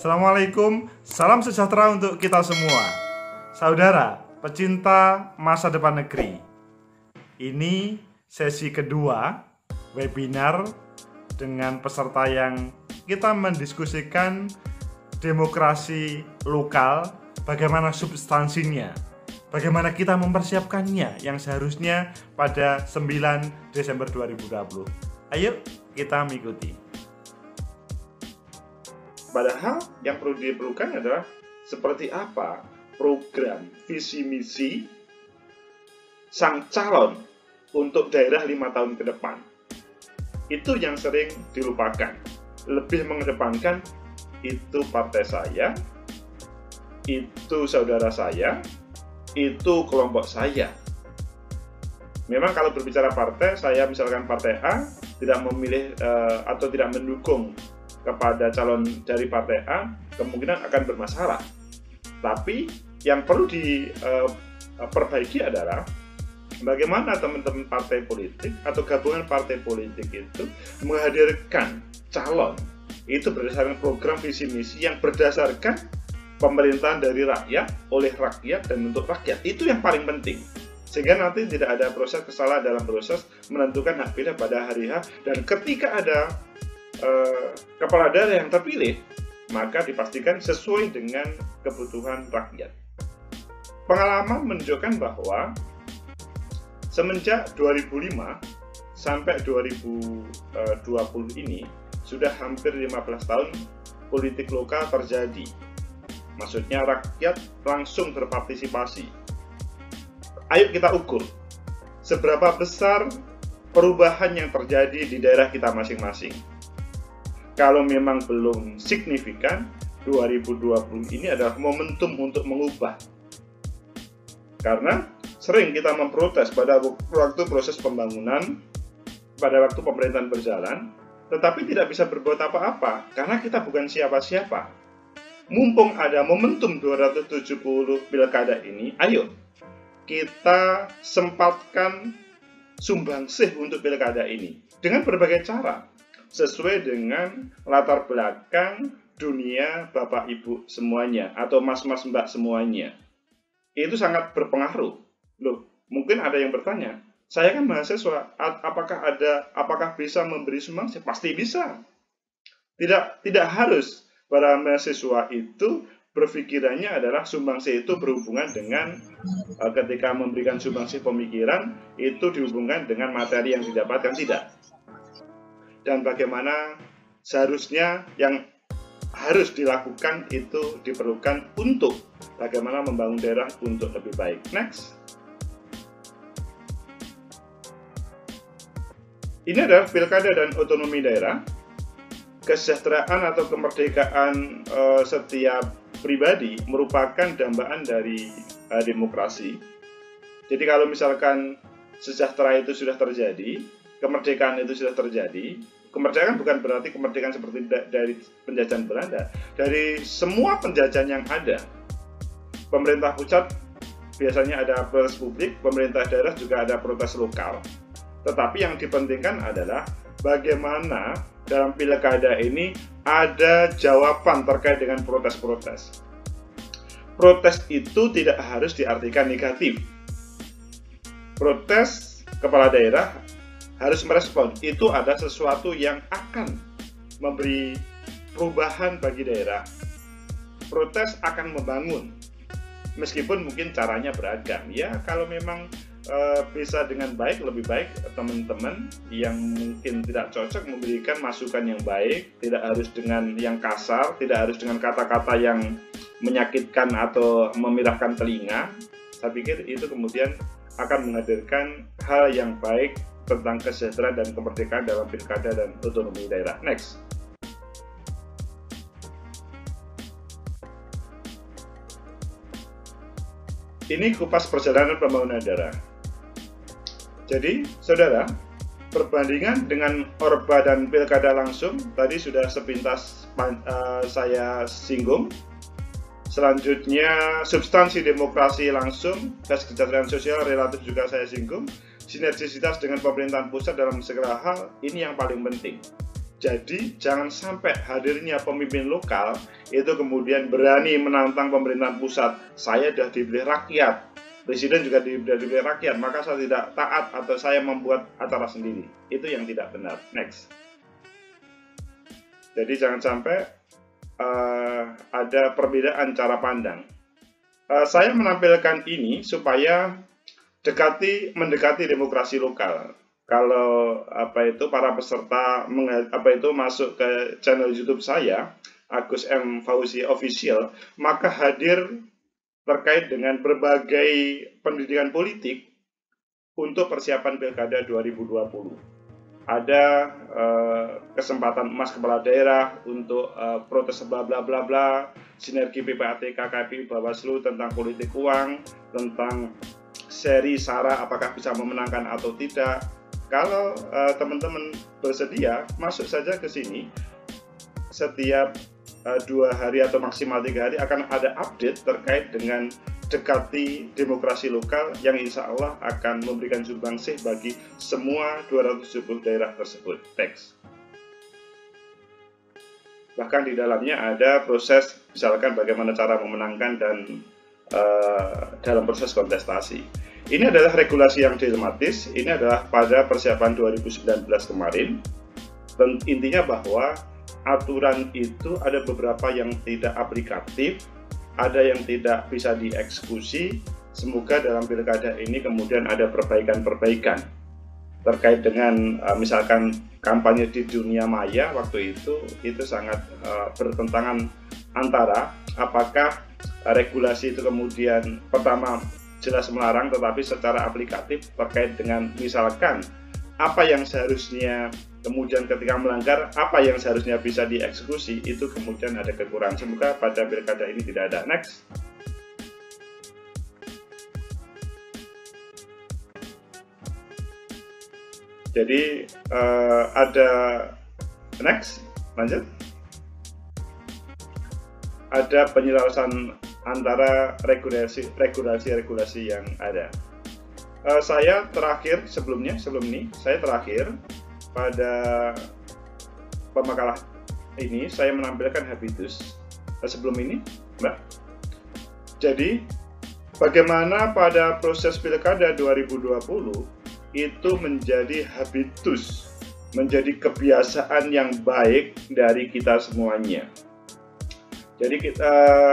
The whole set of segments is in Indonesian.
Assalamualaikum, salam sejahtera untuk kita semua. Saudara, pecinta masa depan negeri. Ini sesi kedua webinar dengan peserta yang kita mendiskusikan demokrasi lokal, bagaimana substansinya, bagaimana kita mempersiapkannya yang seharusnya pada 9 Desember 2020. Ayo kita mengikuti. Padahal yang perlu diperlukan adalah seperti apa program visi misi sang calon untuk daerah 5 tahun ke depan. Itu yang sering dilupakan. Lebih mengedepankan itu partai saya, itu saudara saya, itu kelompok saya. Memang kalau berbicara partai, saya misalkan partai A tidak memilih atau tidak mendukung kepada calon dari partai A, kemungkinan akan bermasalah. Tapi yang perlu diperbaiki adalah bagaimana teman-teman partai politik atau gabungan partai politik itu menghadirkan calon itu berdasarkan program visi misi yang berdasarkan pemerintahan dari rakyat, oleh rakyat, dan untuk rakyat. Itu yang paling penting. Sehingga nanti tidak ada proses kesalahan dalam proses menentukan hak pilih pada hari H, dan ketika ada kepala daerah yang terpilih, maka dipastikan sesuai dengan kebutuhan rakyat. Pengalaman menunjukkan bahwa semenjak 2005 sampai 2020 ini sudah hampir 15 tahun politik lokal terjadi. Maksudnya rakyat langsung berpartisipasi. Ayo kita ukur seberapa besar perubahan yang terjadi di daerah kita masing-masing. Kalau memang belum signifikan, 2020 ini adalah momentum untuk mengubah. Karena sering kita memprotes pada waktu proses pembangunan, pada waktu pemerintahan berjalan, tetapi tidak bisa berbuat apa-apa karena kita bukan siapa-siapa. Mumpung ada momentum 270 pilkada ini, ayo kita sempatkan sumbangsih untuk pilkada ini dengan berbagai cara, sesuai dengan latar belakang dunia Bapak Ibu semuanya atau Mas-mas Mbak semuanya. Itu sangat berpengaruh. Loh, mungkin ada yang bertanya, saya kan mahasiswa, apakah bisa memberi sumbangsi? Pasti bisa. Tidak harus para mahasiswa itu berpikirannya adalah sumbangsi itu berhubungan dengan ketika memberikan sumbangsi pemikiran itu dihubungkan dengan materi yang didapatkan, tidak. Dan bagaimana seharusnya yang harus dilakukan itu diperlukan untuk bagaimana membangun daerah untuk lebih baik. Next. Ini adalah pilkada dan otonomi daerah. Kesejahteraan atau kemerdekaan setiap pribadi merupakan dambaan dari demokrasi. Jadi kalau misalkan sejahtera itu sudah terjadi, kemerdekaan itu sudah terjadi. Kemerdekaan bukan berarti kemerdekaan seperti dari penjajahan Belanda. Dari semua penjajahan yang ada, pemerintah pusat biasanya ada protes publik, pemerintah daerah juga ada protes lokal. Tetapi yang dipentingkan adalah bagaimana dalam pilkada ini ada jawaban terkait dengan protes-protes. Protes itu tidak harus diartikan negatif. Protes kepala daerah harus merespon, itu ada sesuatu yang akan memberi perubahan bagi daerah. Protes akan membangun, meskipun mungkin caranya beragam. Ya, kalau memang bisa dengan baik, lebih baik teman-teman yang mungkin tidak cocok memberikan masukan yang baik, tidak harus dengan yang kasar, tidak harus dengan kata-kata yang menyakitkan atau memirahkan telinga. Saya pikir itu kemudian akan menghadirkan hal yang baik tentang kesejahteraan dan kemerdekaan dalam pilkada dan otonomi daerah. Next. Ini kupas perjalanan pembangunan daerah. Jadi, saudara, perbandingan dengan Orba dan pilkada langsung tadi sudah sepintas saya singgung. Selanjutnya, substansi demokrasi langsung, kesejahteraan sosial relatif juga saya singgung. Sinergisitas dengan pemerintahan pusat dalam segala hal, ini yang paling penting. Jadi jangan sampai hadirnya pemimpin lokal itu kemudian berani menantang pemerintahan pusat. Saya sudah dipilih rakyat, presiden juga dipilih rakyat, maka saya tidak taat atau saya membuat acara sendiri. Itu yang tidak benar. Next. Jadi jangan sampai ada perbedaan cara pandang. Saya menampilkan ini supaya mendekati demokrasi lokal. Kalau para peserta masuk ke channel YouTube saya, Agus M. Fauzi Official, maka hadir terkait dengan berbagai pendidikan politik untuk persiapan Pilkada 2020. Ada kesempatan emas kepala daerah untuk protes bla bla bla bla, sinergi PPATK, KPU, Bawaslu tentang politik uang, tentang seri SARA apakah bisa memenangkan atau tidak. Kalau teman-teman bersedia, masuk saja ke sini. Setiap 2 hari atau maksimal 3 hari akan ada update terkait dengan dekati demokrasi lokal yang insya Allah akan memberikan sumbangsih bagi semua 270 daerah tersebut. Teks. Bahkan di dalamnya ada proses, misalkan bagaimana cara memenangkan dan dalam proses kontestasi. Ini adalah regulasi yang dilematis, ini adalah pada persiapan 2019 kemarin. Dan intinya bahwa aturan itu ada beberapa yang tidak aplikatif, ada yang tidak bisa dieksekusi. Semoga dalam pilkada ini kemudian ada perbaikan-perbaikan terkait dengan misalkan kampanye di dunia maya waktu itu sangat bertentangan antara apakah regulasi itu kemudian pertama jelas melarang, tetapi secara aplikatif terkait dengan misalkan apa yang seharusnya kemudian ketika melanggar, apa yang seharusnya bisa dieksekusi, itu kemudian ada kekurangan. Semoga pada pilkada ini tidak ada. Next. Jadi ada next, lanjut. Ada penyelarasan antara regulasi yang ada. Saya terakhir sebelum ini saya terakhir pada pemakalah ini saya menampilkan habitus sebelum ini, Mbak. Jadi bagaimana pada proses pilkada 2020 itu menjadi habitus, menjadi kebiasaan yang baik dari kita semuanya. Jadi kita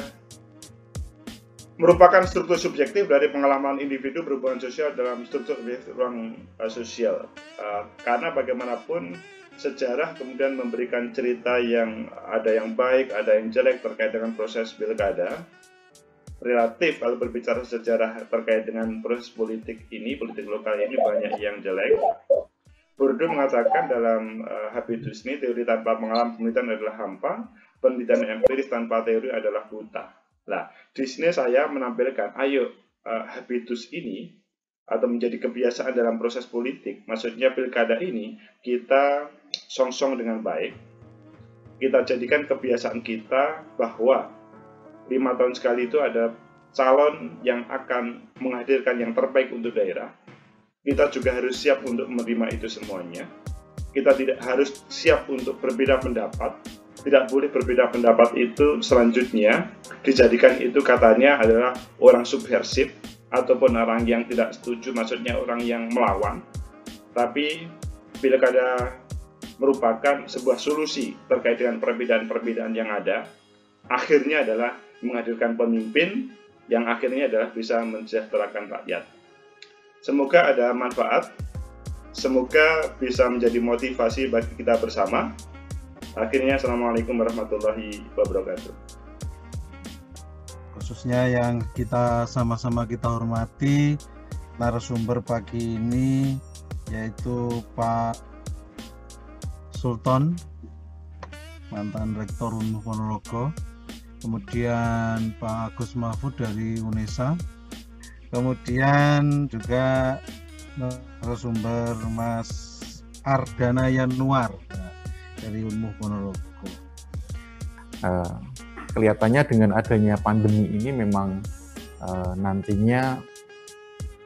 merupakan struktur subjektif dari pengalaman individu berhubungan sosial dalam struktur ruang sosial. Karena bagaimanapun sejarah kemudian memberikan cerita yang ada yang baik, ada yang jelek terkait dengan proses pilkada. Relatif kalau berbicara sejarah terkait dengan proses politik ini, politik lokal ini banyak yang jelek. Bourdieu mengatakan dalam habitus ini, teori tanpa pengalaman pemerintahan adalah hampa, penelitian empiris tanpa teori adalah buta. Nah, di sini saya menampilkan, ayo habitus ini atau menjadi kebiasaan dalam proses politik, maksudnya pilkada ini kita song-song dengan baik, kita jadikan kebiasaan kita bahwa 5 tahun sekali itu ada calon yang akan menghadirkan yang terbaik untuk daerah. Kita juga harus siap untuk menerima itu semuanya. Kita tidak harus siap untuk berbeda pendapat. Tidak boleh berbeda pendapat itu selanjutnya dijadikan itu katanya adalah orang subversif ataupun orang yang tidak setuju, maksudnya orang yang melawan. Tapi pilkada merupakan sebuah solusi terkait dengan perbedaan-perbedaan yang ada. Akhirnya adalah menghadirkan pemimpin yang akhirnya adalah bisa mensejahterakan rakyat. Semoga ada manfaat, semoga bisa menjadi motivasi bagi kita bersama. Akhirnya, Assalamualaikum warahmatullahi wabarakatuh. Khususnya yang kita sama-sama kita hormati narasumber pagi ini, yaitu Pak Sultan, mantan Rektor Unmuh Ponorogo, kemudian Pak Agus Mahfud dari UNESA, kemudian juga narasumber Mas Ardana Yanuar dari Unmuh Ponorogo. Kelihatannya dengan adanya pandemi ini memang nantinya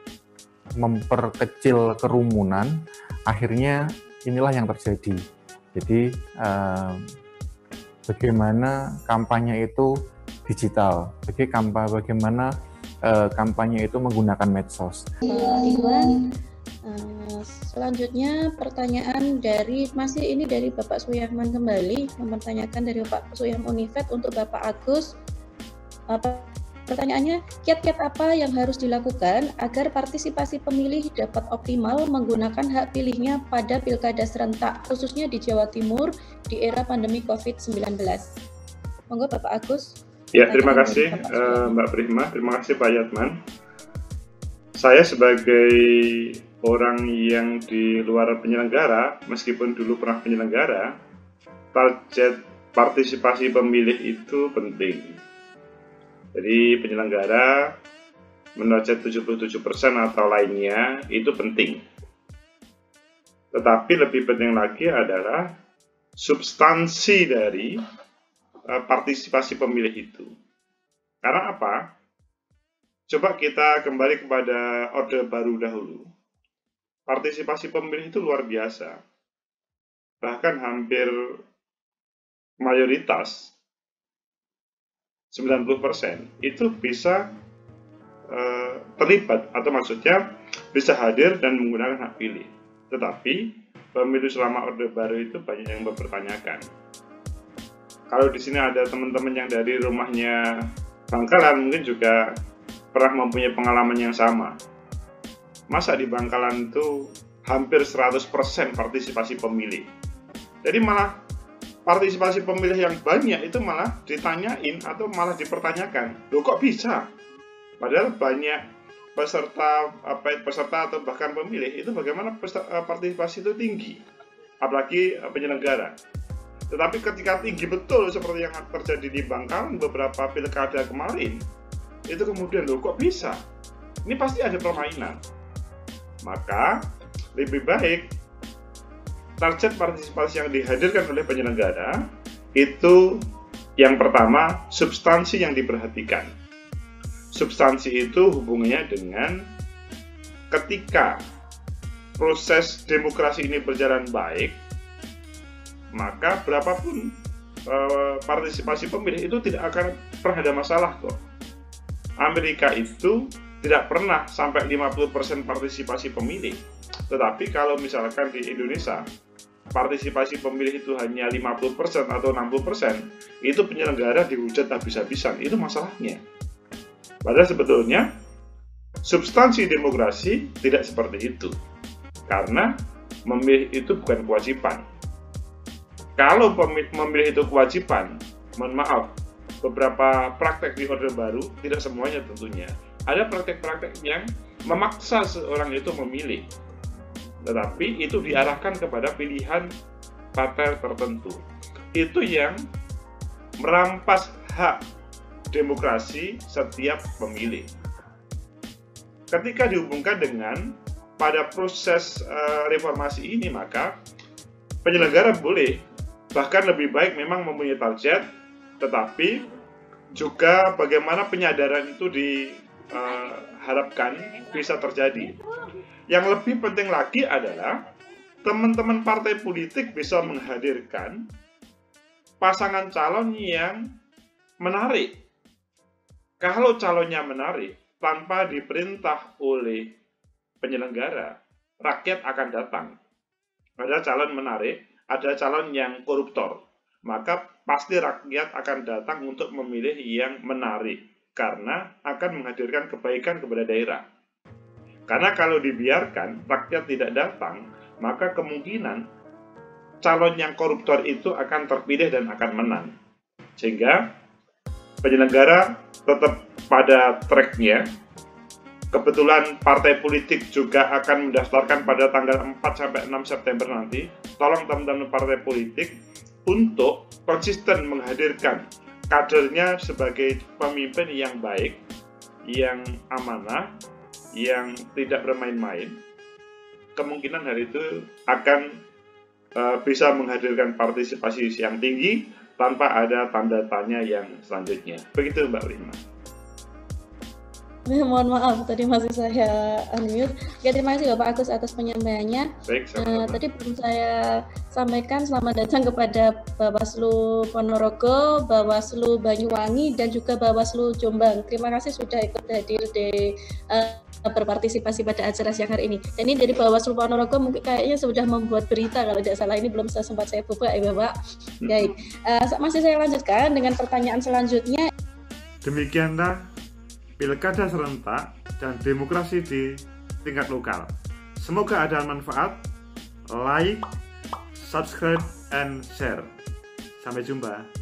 memperkecil kerumunan, akhirnya inilah yang terjadi. Jadi bagaimana kampanye itu digital, bagaimana kampanye itu menggunakan medsos. Iwan, selanjutnya pertanyaan dari Bapak Suyahman kembali, mempertanyakan dari Pak Suyahman Unifed untuk Bapak Agus. Pertanyaannya, kiat-kiat apa yang harus dilakukan agar partisipasi pemilih dapat optimal menggunakan hak pilihnya pada pilkada serentak, khususnya di Jawa Timur di era pandemi COVID-19? Monggo Bapak Agus. Ya, terima kasih Mbak Prima, terima kasih Pak Yatman. Saya sebagai orang yang di luar penyelenggara, meskipun dulu pernah penyelenggara, target partisipasi pemilih itu penting. Jadi penyelenggara menarget 77% atau lainnya itu penting. Tetapi lebih penting lagi adalah substansi dari partisipasi pemilih itu. Karena apa? Coba kita kembali kepada Orde Baru dahulu. Partisipasi pemilih itu luar biasa. Bahkan hampir mayoritas 90% itu bisa terlibat, atau maksudnya bisa hadir dan menggunakan hak pilih. Tetapi pemilu selama Orde Baru itu banyak yang mempertanyakan. Kalau di sini ada teman-teman yang dari rumahnya Bangkalan, mungkin juga pernah mempunyai pengalaman yang sama. Masa di Bangkalan itu hampir 100% partisipasi pemilih. Jadi malah partisipasi pemilih yang banyak itu malah ditanyain atau malah dipertanyakan. Loh kok bisa? Padahal banyak peserta atau bahkan pemilih itu bagaimana partisipasi itu tinggi. Apalagi penyelenggara. Tetapi ketika tinggi betul seperti yang terjadi di Bangkalan beberapa pilkada kemarin, itu kemudian loh kok bisa? Ini pasti ada permainan. Maka lebih baik target partisipasi yang dihadirkan oleh penyelenggara itu yang pertama substansi yang diperhatikan. Substansi itu hubungannya dengan ketika proses demokrasi ini berjalan baik, maka berapapun partisipasi pemilih itu tidak akan pernah ada masalah kok. Amerika itu tidak pernah sampai 50% partisipasi pemilih. Tetapi kalau misalkan di Indonesia partisipasi pemilih itu hanya 50% atau 60%, itu penyelenggara dihujat habis-habisan. Itu masalahnya. Padahal sebetulnya substansi demokrasi tidak seperti itu. Karena memilih itu bukan kewajiban. Kalau memilih itu kewajiban, mohon maaf, beberapa praktek di Orde Baru, tidak semuanya tentunya. Ada praktek-praktek yang memaksa seorang itu memilih. Tetapi itu diarahkan kepada pilihan partai tertentu. Itu yang merampas hak demokrasi setiap pemilih. Ketika dihubungkan dengan pada proses reformasi ini, maka penyelenggara boleh, bahkan lebih baik memang mempunyai target, tetapi juga bagaimana penyadaran itu diharapkan bisa terjadi. Yang lebih penting lagi adalah teman-teman partai politik bisa menghadirkan pasangan calon yang menarik. Kalau calonnya menarik, tanpa diperintah oleh penyelenggara, rakyat akan datang. Ada calon menarik, ada calon yang koruptor. Maka pasti rakyat akan datang untuk memilih yang menarik, karena akan menghadirkan kebaikan kepada daerah. Karena kalau dibiarkan, rakyat tidak datang, maka kemungkinan calon yang koruptor itu akan terpilih dan akan menang. Sehingga penyelenggara tetap pada tracknya. Kebetulan partai politik juga akan mendaftarkan pada tanggal 4-6 September nanti. Tolong teman-teman partai politik untuk konsisten menghadirkan kadernya sebagai pemimpin yang baik, yang amanah, yang tidak bermain-main. Kemungkinan hari itu akan bisa menghadirkan partisipasi yang tinggi tanpa ada tanda tanya yang selanjutnya. Begitu Mbak Rima. Mohon maaf, tadi masih saya unmute. Ya, terima kasih Bapak Agus atas penyampaiannya. Baik, sama-sama. Tadi belum saya sampaikan selamat datang kepada Bawaslu Ponorogo, Bawaslu Banyuwangi, dan juga Bawaslu Jombang. Terima kasih sudah ikut hadir di berpartisipasi pada acara siang hari ini. Dan ini dari Bawaslu Ponorogo mungkin kayaknya sudah membuat berita kalau tidak salah, ini belum sempat saya buka ya Bapak. Baik, masih saya lanjutkan dengan pertanyaan selanjutnya. Demikianlah pilkada serentak dan demokrasi di tingkat lokal. Semoga ada manfaat. Like, subscribe, and share. Sampai jumpa.